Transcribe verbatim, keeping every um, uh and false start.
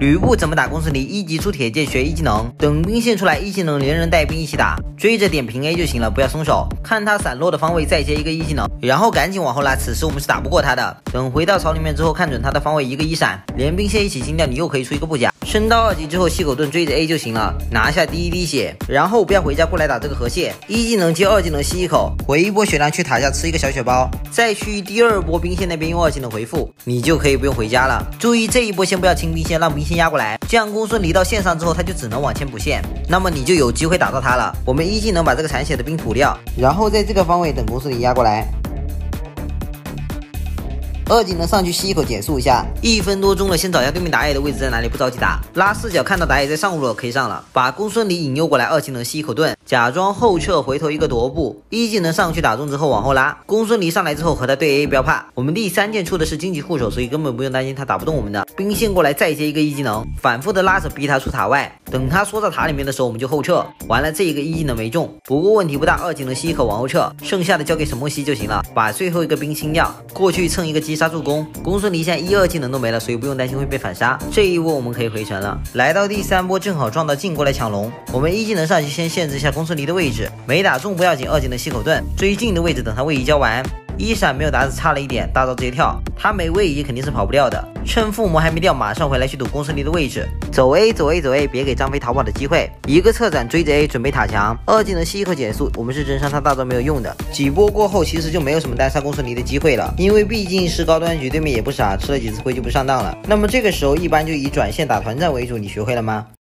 吕布怎么打公孙离，一级出铁剑学一技能，等兵线出来一技能连人带兵一起打，追着点平 A 就行了，不要松手，看他散落的方位再接一个一技能，然后赶紧往后拉，此时我们是打不过他的。等回到槽里面之后，看准他的方位一个一闪，连兵线一起清掉，你又可以出一个步甲，升到二级之后细口盾追着 A 就行了，拿下第一滴血，然后不要回家过来打这个河蟹，一技能接二技能吸一口，回一波血量去塔下吃一个小血包，再去第二波兵线那边用二技能回复，你就可以不用回家了。注意这一波先不要清兵线，让兵线压过来，这样公孙离到线上之后他就只能往前补线，那么你就有机会打到他了。我们一技能把这个残血的兵吐掉，然后在这个方位等公孙离压过来，二技能上去吸一口减速一下，一分多钟了，先找一下对面打野的位置在哪里，不着急打，拉视角看到打野在上路了可以上了，把公孙离引诱过来，二技能吸一口盾，假装后撤回头一个踱步，一技能上去打中之后往后拉，公孙离上来之后和他对 A 不要怕，我们第三件出的是荆棘护手，所以根本不用担心他打不动我们的，兵线过来再接一个一技能，反复的拉扯逼他出塔外，等他缩到塔里面的时候我们就后撤，完了这一个一技能没中，不过问题不大，二技能吸一口往后撤，剩下的交给沈墨西就行了，把最后一个兵清掉，过去蹭一个击杀助攻，公孙离现在一二技能都没了，所以不用担心会被反杀，这一波我们可以回城了。来到第三波正好撞到进过来抢龙，我们一技能上去先限制一下公孙离的位置，没打中不要紧，二技能吸口盾追近的位置等他位移交完，一闪没有打死差了一点，大招直接跳，他没位移肯定是跑不掉的，趁附魔还没掉马上回来去堵公孙离的位置，走 A 走 A 走 A， 别给张飞逃跑的机会，一个侧斩追着 A 准备塔墙，二技能吸一口减速，我们是真伤他大招没有用的，几波过后其实就没有什么单杀公孙离的机会了，因为毕竟是高端局，对面也不傻，吃了几次亏就不上当了，那么这个时候一般就以转线打团战为主，你学会了吗？